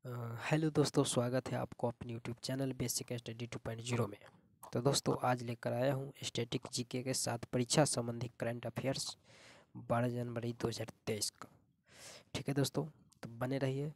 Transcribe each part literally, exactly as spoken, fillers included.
अ, hello दोस्तों, स्वागत है आपको अपने YouTube channel basic study two point zero में। तो दोस्तों, आज लेकर आया हूँ स्टैटिक जीके के साथ परीक्षा संबंधी करंट अफेयर्स बारह जनवरी दो हज़ार तेईस का। ठीक है दोस्तों, तो बने रहिए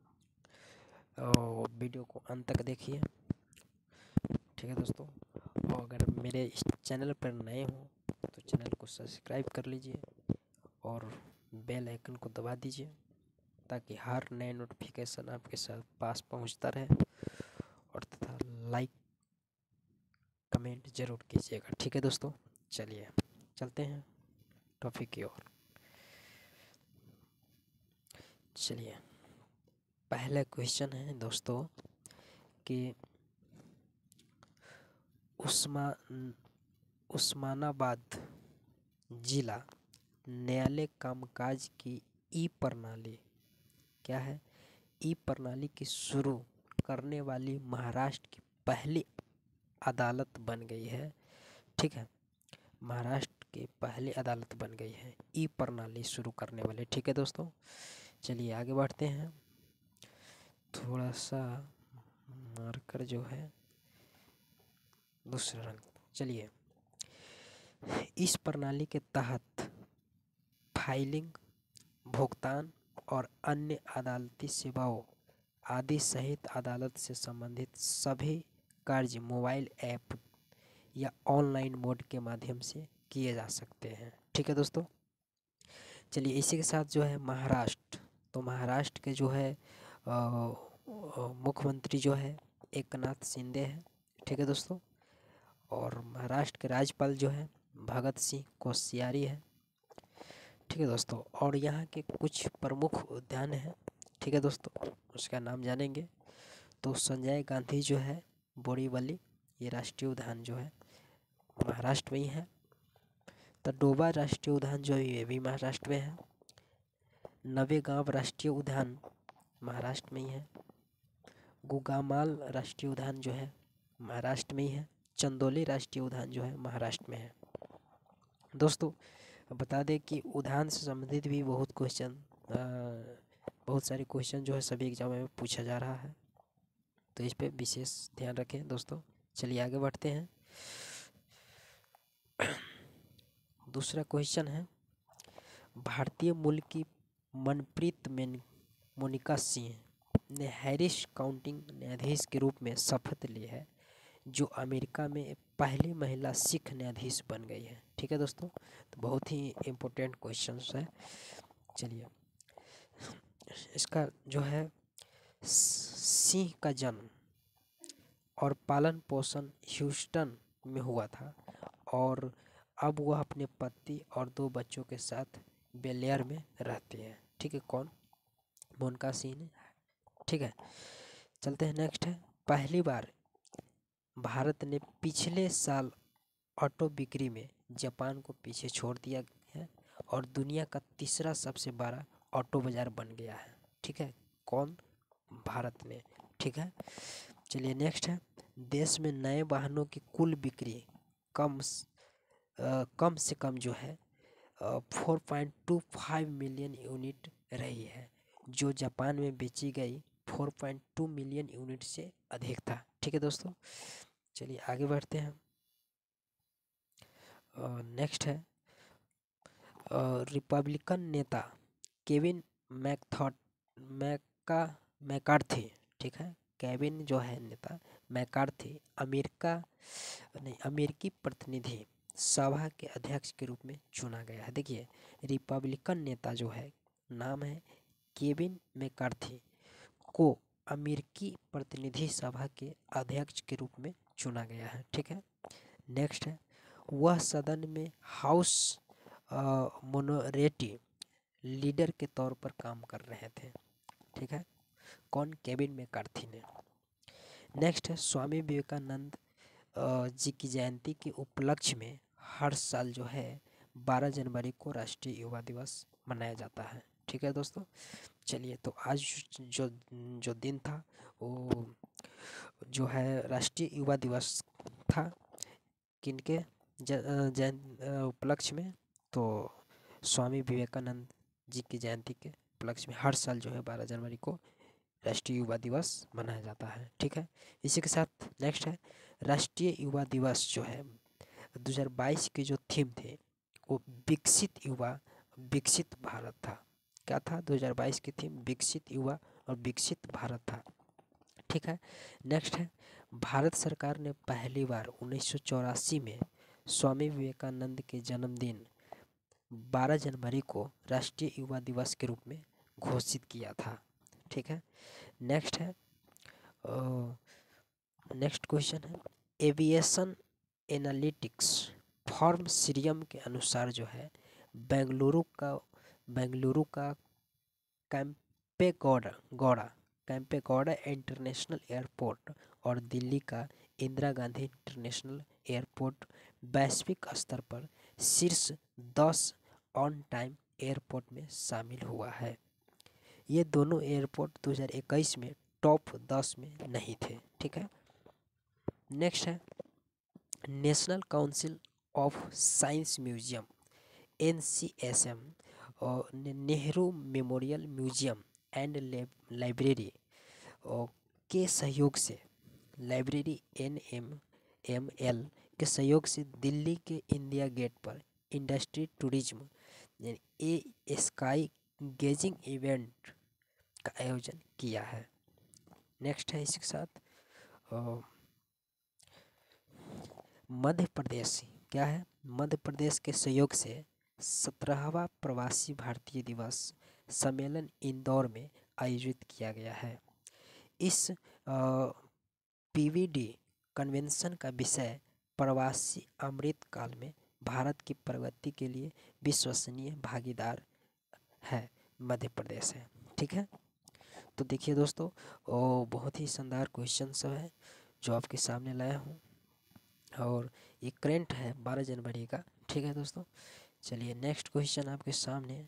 और वीडियो को अंत तक देखिए। ठीक है दोस्तों, और अगर मेरे इस चैनल पर नए हों तो चैनल को सब्सक्राइब कर लीजिए और बेल आइकन को दबा दीजिए ताकि हर नए नोटिफिकेशन आपके साथ पास पहुंचता रहे। और तथा लाइक कमेंट जरूर कीजिएगा। ठीक है दोस्तों, चलिए चलते हैं टॉपिक की ओर। चलिए, पहला क्वेश्चन है दोस्तों कि उस्मा उस्मानाबाद जिला न्यायालय कामकाज की ई प्रणाली क्या है? ई प्रणाली की शुरू करने वाली महाराष्ट्र की पहली अदालत बन गई है। ठीक है, महाराष्ट्र की पहली अदालत बन गई है ई प्रणाली शुरू करने वाले। ठीक है दोस्तों, चलिए आगे बढ़ते हैं। थोड़ा सा मार्कर जो है दूसरा रंग। चलिए, इस प्रणाली के तहत फाइलिंग, भुगतान और अन्य अदालती सेवाओं आदि सहित अदालत से संबंधित सभी कार्य मोबाइल ऐप या ऑनलाइन मोड के माध्यम से किए जा सकते हैं। ठीक है दोस्तों, चलिए इसी के साथ जो है महाराष्ट्र, तो महाराष्ट्र के जो है मुख्यमंत्री जो है एकनाथ शिंदे है। ठीक है दोस्तों, और महाराष्ट्र के राज्यपाल जो है भगत सिंह कोश्यारी है। ठीक है दोस्तों, और यहाँ के कुछ प्रमुख उद्यान हैं। ठीक है दोस्तों, उसका नाम जानेंगे। तो संजय गांधी जो है बोरीवली, ये राष्ट्रीय उद्यान जो है महाराष्ट्र में ही है। तडोबा राष्ट्रीय उद्यान जो है ये भी महाराष्ट्र में है। नवेगांव राष्ट्रीय उद्यान महाराष्ट्र में ही है। गुगामाल राष्ट्रीय उद्यान जो है महाराष्ट्र में ही है। चंदौली राष्ट्रीय उद्यान जो है महाराष्ट्र में है। दोस्तों, बता दें कि उद्यान से संबंधित भी बहुत क्वेश्चन बहुत सारे क्वेश्चन जो है सभी एग्जाम में पूछा जा रहा है, तो इस पे विशेष ध्यान रखें दोस्तों। चलिए आगे बढ़ते हैं। दूसरा क्वेश्चन है, भारतीय मूल की मनप्रीत मोनिका सिंह ने हैरिस काउंटी न्यायाधीश के रूप में शपथ ली है, जो अमेरिका में पहली महिला सिख न्यायाधीश बन गई है। ठीक है दोस्तों, तो बहुत ही इम्पोर्टेंट क्वेश्चन है। चलिए, इसका जो है सिंह का जन्म और पालन पोषण ह्यूस्टन में हुआ था और अब वह अपने पति और दो बच्चों के साथ बेलियर में रहती है। ठीक है, कौन? मोनिका सिंह ने। ठीक है, चलते हैं नेक्स्ट है। पहली बार भारत ने पिछले साल ऑटो बिक्री में जापान को पीछे छोड़ दिया है और दुनिया का तीसरा सबसे बड़ा ऑटो बाजार बन गया है। ठीक है, कौन? भारत में। ठीक है, चलिए नेक्स्ट है। देश में नए वाहनों की कुल बिक्री कम आ, कम से कम जो है four point two five million unit रही है, जो जापान में बेची गई four point two million unit से अधिक था। ठीक है दोस्तों, चलिए आगे बढ़ते हैं। नेक्स्ट है, रिपब्लिकन नेता केविन मैकथॉट मैका मैकार्थी। ठीक है, केविन जो है नेता मैकार्थी अमेरिका नहीं अमेरिकी प्रतिनिधि सभा के अध्यक्ष के रूप में चुना गया है। देखिए, रिपब्लिकन नेता जो है नाम है केविन मैकार्थी को अमेरिकी प्रतिनिधि सभा के अध्यक्ष के रूप में चुना गया है। ठीक है, नेक्स्ट है, वह सदन में हाउस मोनोरेटी लीडर के तौर पर काम कर रहे थे। ठीक है, कौन? केविन मैकार्थी ने। नेक्स्ट है, स्वामी विवेकानंद जी की जयंती के उपलक्ष्य में हर साल जो है बारह जनवरी को राष्ट्रीय युवा दिवस मनाया जाता है। ठीक है दोस्तों, चलिए तो आज जो जो दिन था वो जो है राष्ट्रीय युवा दिवस था, किनके जयंती उपलक्ष्य में? तो स्वामी विवेकानंद जी की जयंती के उपलक्ष्य में हर साल जो है बारह जनवरी को राष्ट्रीय युवा दिवस मनाया जाता है। ठीक है, इसी के साथ नेक्स्ट है राष्ट्रीय युवा दिवस जो है दो हज़ार बाईस के जो थीम थे वो विकसित युवा विकसित भारत था। क्या था? दो हज़ार बाईस की थीम विकसित युवा और विकसित भारत था। ठीक है, नेक्स्ट है भारत सरकार ने पहली बार उन्नीस सौ चौरासी में स्वामी विवेकानंद के जन्मदिन बारह जनवरी को राष्ट्रीय युवा दिवस के रूप में घोषित किया था। ठीक है, नेक्स्ट है नेक्स्ट क्वेश्चन है एविएशन एनालिटिक्स फॉर्म सीरियम के अनुसार जो है बेंगलुरु का बेंगलुरु का कैंपेगौड़ा गौड़ा कैंपेगौड़ा इंटरनेशनल एयरपोर्ट और दिल्ली का इंदिरा गांधी इंटरनेशनल एयरपोर्ट वैश्विक स्तर पर शीर्ष दस ऑन टाइम एयरपोर्ट में शामिल हुआ है। ये दोनों एयरपोर्ट दो हज़ार इक्कीस में टॉप दस में नहीं थे। ठीक है, नेक्स्ट है national council of science museum N C S M और Nehru memorial museum and library के सहयोग से library N M M L के सहयोग से दिल्ली के इंडिया गेट पर industry tourism a sky gazing event का आयोजन किया है। नेक्स्ट है इसके साथ मध्य प्रदेश क्या है मध्य प्रदेश के सहयोग से सत्रहवां प्रवासी भारतीय दिवस सम्मेलन इंदौर में आयोजित किया गया है। इस पीवीडी कन्वेंशन का विषय प्रवासी अमृत काल में भारत की प्रगति के लिए विश्वसनीय भागीदार है मध्य प्रदेश है। ठीक है, तो देखिए दोस्तों ओ बहुत ही शानदार क्वेश्चन सब है जो आपके सामने लाया हूँ और ये करेंट है बारह जनवरी का। ठीक है दोस्तों, चलिए नेक्स्ट क्वेश्चन आपके सामने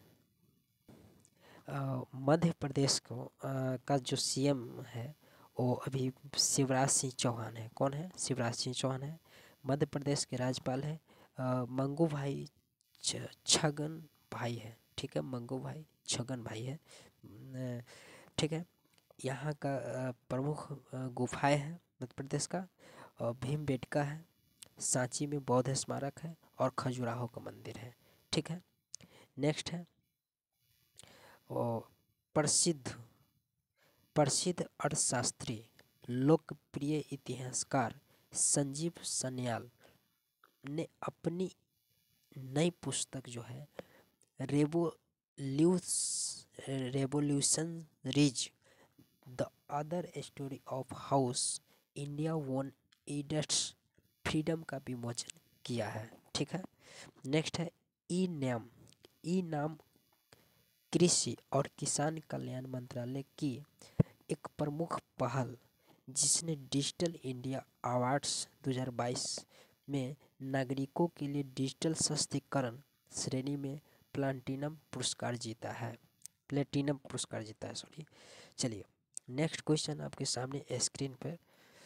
मध्य प्रदेश को आ, का जो सीएम है वो अभी शिवराज सिंह चौहान है। कौन है? शिवराज सिंह चौहान है। मध्य प्रदेश के राज्यपाल है मंगू भाई छ, छगन भाई है। ठीक है, मंगू भाई छगन भाई है। ठीक है, यहाँ का प्रमुख गुफाएं हैं मध्य प्रदेश का भीमबेटका है, सांची में बौद्ध स्मारक है और खजुराहो का मंदिर है। ठीक है, नेक्स्ट है और प्रसिद्ध प्रसिद्ध अर्थशास्त्री लोकप्रिय इतिहासकार संजीव सन्याल ने अपनी नई पुस्तक जो है रेवोल्यूस revolutionaries the other story of how India won its freedom का विमोचन किया है। ठीक है, नेक्स्ट है ई नाम ई नाम कृषि और किसान कल्याण मंत्रालय की एक प्रमुख पहल जिसने डिजिटल इंडिया अवार्ड्स दो हज़ार बाईस में नागरिकों के लिए डिजिटल सशक्तिकरण श्रेणी में प्लैटिनम पुरस्कार जीता है प्लेटिनम पुरस्कार जीता है सॉरी। चलिए नेक्स्ट क्वेश्चन आपके सामने स्क्रीन पर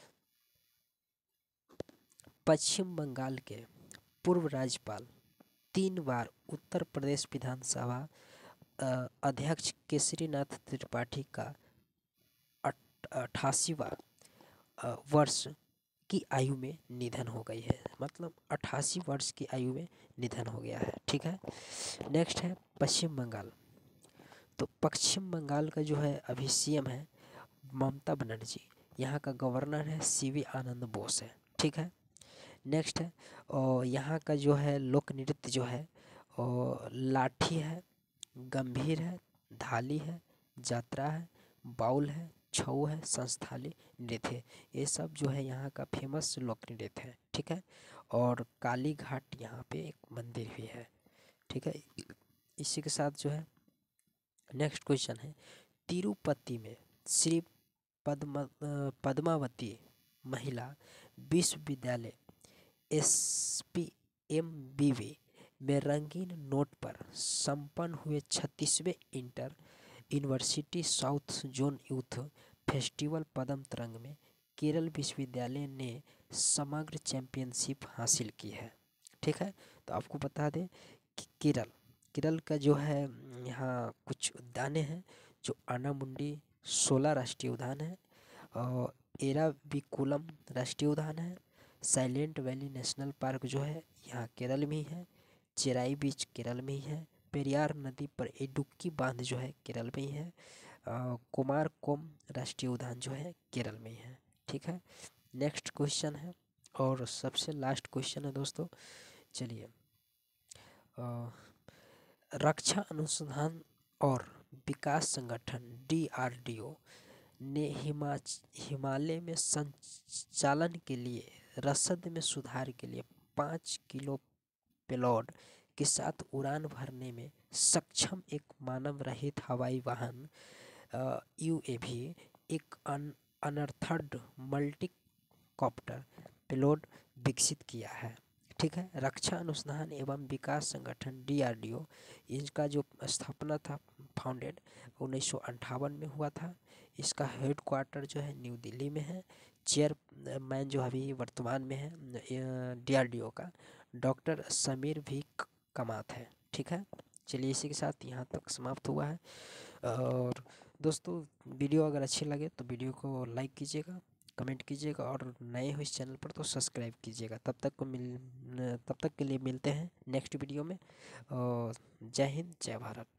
पश्चिम बंगाल के पूर्व राज्यपाल तीन बार उत्तर प्रदेश विधानसभा अध्यक्ष केसरीनाथ त्रिपाठी का अट्ठासीवां वर्ष की आयु में निधन हो गई है। मतलब अट्ठासी वर्ष की आयु में निधन हो गया है। ठीक है, नेक्स्ट है पश्चिम बंगाल। तो पश्चिम बंगाल का जो है अभी सीएम है ममता बनर्जी, यहाँ का गवर्नर है सीवी आनंद बोस है। ठीक है, नेक्स्ट है और यहाँ का जो है लोक नृत्य जो है और लाठी है, गंभीर है, धाली है, जात्रा है, बाउल है, छऊ है, संस्थाली नृत्य है। ये सब जो है यहाँ का फेमस लोक नृत्य है। ठीक है, और काली घाट यहाँ पे एक मंदिर भी है। ठीक है, इसी के साथ जो है नेक्स्ट क्वेश्चन है तिरुपति में श्री पद्म पद्मावती महिला विश्वविद्यालय S P M B V में रंगीन नोट पर संपन्न हुए छत्तीसवें inter university south zone youth festival Padma Tarang में केरल विश्वविद्यालय ने समग्र चैंपियनशिप हासिल की है। ठीक है, तो आपको बता दें कि केरल केरल का जो है यहाँ कुछ उद्याने हैं जो आनामुंडी सोलह राष्ट्रीय उद्यान है। और एराविकुलम राष्ट्रीय उद्यान है। साइलेंट वैली नेशनल पार्क जो है यहाँ केरल में ही है। चेराई बीच केरल में ही है। पेरियार नदी पर इडुक्की बांध जो है केरल में ही है। कुमारकोम राष्ट्रीय उद्यान जो है केरल में ही है। ठीक है, नेक्स्ट क्वेश्चन है और सबसे लास्ट क्वेश्चन है दोस्तों। चलिए, रक्षा अनुसंधान और विकास संगठन डी आर डी ओ ने हिमाच हिमालय में संचालन के लिए रसद में सुधार के लिए पाँच किलो पेलोड के साथ उड़ान भरने में सक्षम एक मानव रहित हवाई वाहन यू ए वी, एक अन अनर्थड मल्टी कॉप्टर पेलोड विकसित किया है। ठीक है, रक्षा अनुसंधान एवं विकास संगठन डी आर डी ओ, इसका जो स्थापना था फाउंडेड उन्नीस सौ अंठावन में हुआ था। इसका हेड क्वार्टर जो है न्यू दिल्ली में है। चेयरमैन जो अभी वर्तमान में है डी आर डी ओ का डॉक्टर समीर भी कमात है। ठीक है, चलिए इसी के साथ यहाँ तक समाप्त हुआ है। और दोस्तों, वीडियो अगर अच्छी लगे तो वीडियो को लाइक कीजिएगा, कमेंट कीजिएगा और नए हो इस चैनल पर तो सब्सक्राइब कीजिएगा। तब तक को मिल तब तक के लिए मिलते हैं नेक्स्ट वीडियो में। और जय हिंद, जय भारत।